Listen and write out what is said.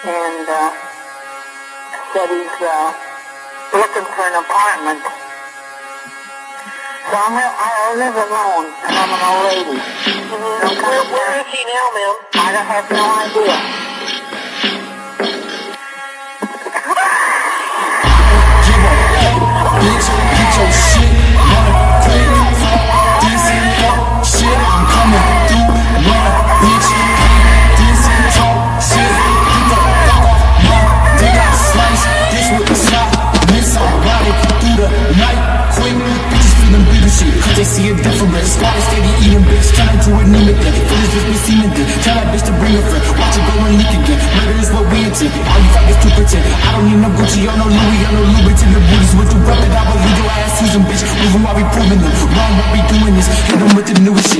and said he's looking for an apartment. So I live alone, and I'm an old lady. Where is he now, ma'am? I don't have no idea. Bitch, get your shit, run quick, this fuck shit, I'm coming through, run, bitch, this talk shit, get the fuck off my dick, I slice, this with the slot, miss, I ride it through the night, quick, bitches feeling bigger shit, cause they see a difference, squad is steady eating, bitch, turn to anemic, feelings just be seeming good, tell that bitch to bring a friend, watch it go and leak again, murder is what we intend, all you fuckers to pretend, I don't need no Gucci, or no Louis, or no Louboutin, the booties with the weapon, I believe your ass season, bitch, moving while we proving them, wrong what we doing this, hit them with the newest shit.